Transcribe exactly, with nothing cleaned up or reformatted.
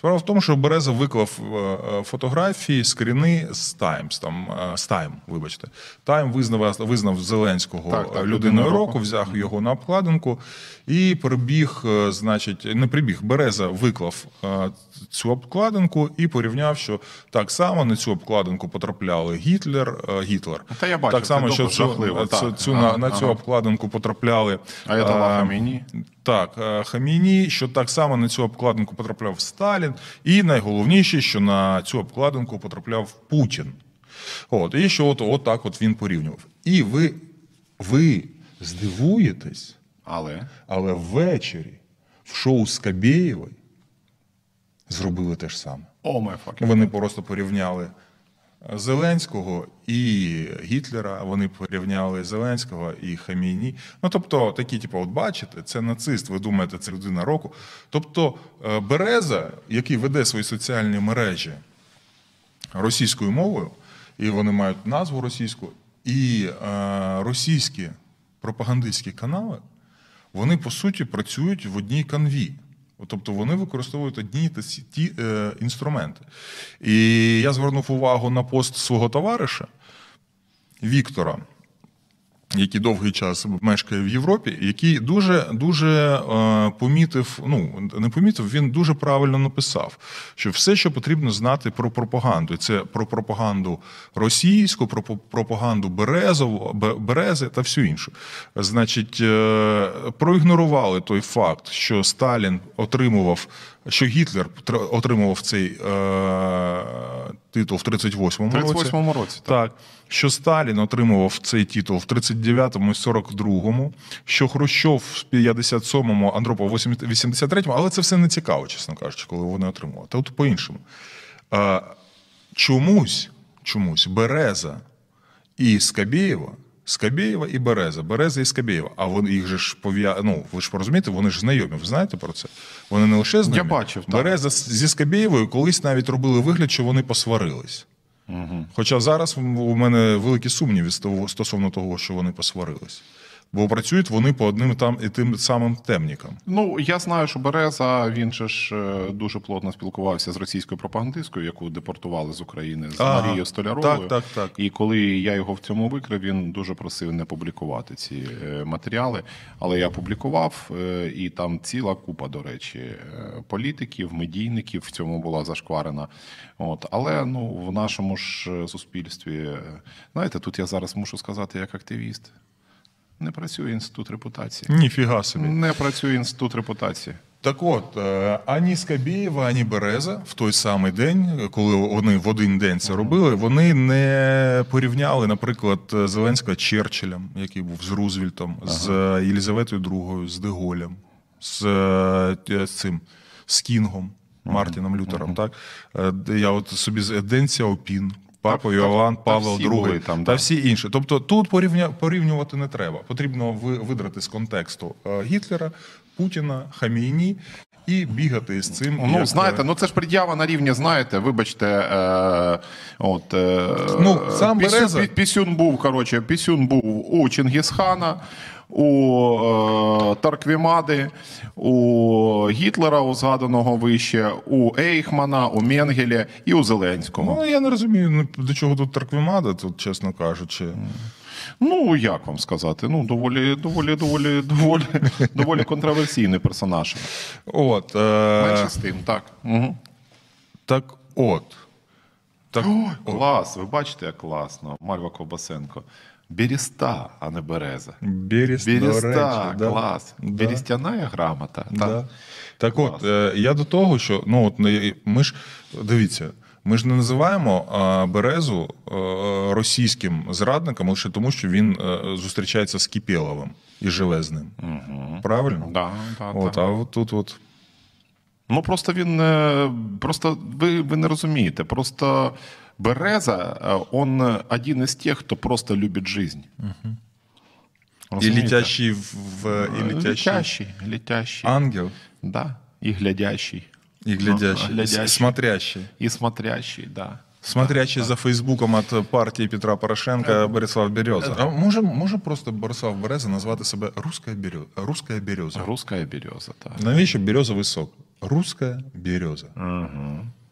Справа в тому, що Береза виклав фотографії, скріни з Таймс, там, з Тайм, вибачте. Тайм визнав, визнав Зеленського так, так, людиною року, взяв його на обкладинку і прибіг, значить, не прибіг, Береза виклав цю обкладинку і порівняв, що так само на цю обкладинку потрапляли Гітлер, Гітлер. Та я бачу, так само, що цю, цю, цю, ага, на, на цю ага. обкладинку потрапляли Аятолла Хаміні. Так, Хаміні, що так само на цю обкладинку потрапляв Сталін, і найголовніше, що на цю обкладинку потрапляв Путін. От, і що от, от так от він порівнював. І ви, ви здивуєтесь, але? але ввечері в шоу Скабєєвої зробили те ж саме. О, май факінг. Вони просто порівняли Зеленського і Гітлера, вони порівняли Зеленського і Хаміні. Ну, тобто, такі, типу, от бачите, це нацист, ви думаєте, це людина року. Тобто, Береза, який веде свої соціальні мережі російською мовою, і вони мають назву російську, і е, російські пропагандистські канали, вони, по суті, працюють в одній канві. Тобто вони використовують одні та ті е, інструменти. І я звернув увагу на пост свого товариша Віктора, який довгий час мешкає в Європі, який дуже, дуже е, помітив, ну, не помітив, він дуже правильно написав, що все, що потрібно знати про пропаганду, це про пропаганду російську, про пропаганду Березову, Берези та всю іншу. Значить, е, проігнорували той факт, що Сталін отримував, що Гітлер отримував цей е, титул в тридцять восьмому році. тридцять восьмому році, так. Так. Що Сталін отримував цей титул в тридцять дев'ятому і сорок другому, що Хрущов в п'ятдесят сьомому, Андропов в вісімдесят третьому, але це все не цікаво, чесно кажучи, коли вони отримували. Та от по-іншому. Чомусь, чомусь Береза і Скабєєва, Скабєєва і Береза, Береза і Скабєєва, а вони їх же ж пов'я... ну, ви ж порозумієте, вони ж знайомі, ви знаєте про це? Вони не лише знайомі. Я бачив, так. Береза зі Скабєєвою колись навіть робили вигляд, що вони посварились. Угу. Хоча зараз у мене великі сумніви стосовно того, що вони посварились. Бо працюють вони по одним там і тим самим темникам. Ну, я знаю, що Береза, він же ж дуже плотно спілкувався з російською пропагандисткою, яку депортували з України, з ага, Марією Столяровою. Так, так, так. І коли я його в цьому викрив, він дуже просив не публікувати ці матеріали. Але я публікував, і там ціла купа, до речі, політиків, медійників в цьому була зашкварена. От. Але ну, в нашому ж суспільстві, знаєте, тут я зараз мушу сказати як активіст, не працює інститут репутації. Ніфіга собі. Не працює інститут репутації. Так от, ані Скабєєва, ані Береза в той самий день, коли вони в один день це робили, вони не порівняли, наприклад, Зеленського з Черчиллем, який був з Рузвельтом, ага. з Єлізаветою другою, з Деголем, з, з цим, з Кінгом, Мартіном Лютером. Ага. Так? Я от собі з Ден Сяопін, Папа Йоанн Павел другий та, та всі інші. Тобто тут порівня, порівнювати не треба. Потрібно видрати з контексту Гітлера, Путіна, Хаміні і бігати з цим. Ну, як... знаєте, ну це ж пред'ява на рівні, знаєте, вибачте, е, от, е, ну, сам пісюн, Береза... пісюн був, коротше, пісюн був у Чингісхана, у е, Тарквімади, у Гітлера, у згаданого вище, у Ейхмана, у Менгеля і у Зеленського. Ну, я не розумію, до чого тут Тарквімада, тут, чесно кажучи. Ну, як вам сказати, ну, доволі, доволі, доволі, доволі, доволі контроверсійний персонаж. От. Е... Менше з тим, так. Угу. Так от. Так, Ой, клас, ви бачите, як класно. Мальва Ковбасенко. Береста, а не береза. Берест, Береста, речі, клас. Да. Берестяна грамота. Да. Так, так от, я до того, що, ну, от, ми ж, дивіться, ми ж не називаємо а, Березу а, російським зрадником лише тому, що він а, зустрічається з Кипєловим і живе з ним. Угу. Правильно? Да, да, от, да. А от тут от. Ну, просто він, просто ви, ви не розумієте, просто Береза, он один из тех, кто просто любит жизнь. Угу. И летящий в... И летящий... летящий, летящий. Ангел? Да, и глядящий. И глядящий, ну, глядящий. Смотрящий. И смотрящий, да. Смотрящий да, за да. Фейсбуком от партії Петра Порошенка Борислав Береза. А може, може просто Борислав Береза назвати себе «Русская береза»? «Русская береза». «Русская береза», так. Навіщо березовий сок? «Русская береза». Угу.